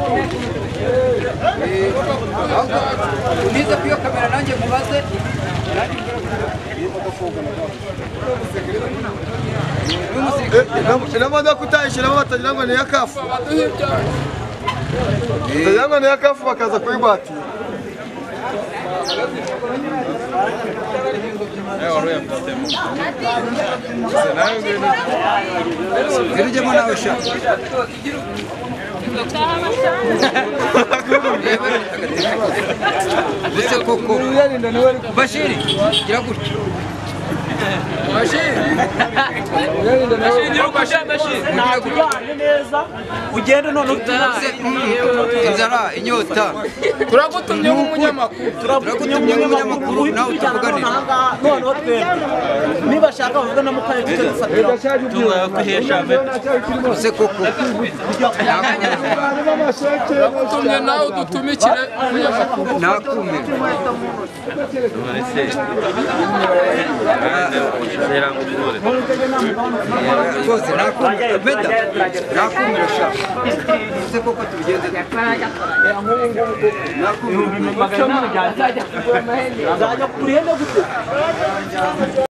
Uniza kwiyo kamera nanjye mubaze. Imodoka utayishyiramo batagira ngo ni iya kafu. Batagira ngo ni iya kafu bakaza kuyibatira. Zirujemo nawe sha. Ndetse koko Bashiri gira gutya. Bashiri neza ugende none inzara inyota turagutumye nk'umunyamakuru nawe tuvuganira noneho twebwe nibashaka bavuga na mukaye tujye dufatira tuzakwihesha ndetse koko turagutumye nawe udutumikire umunyamakuru nakumira rwose nakumira beda nakumira sha ndetse koko tubigenze nakumira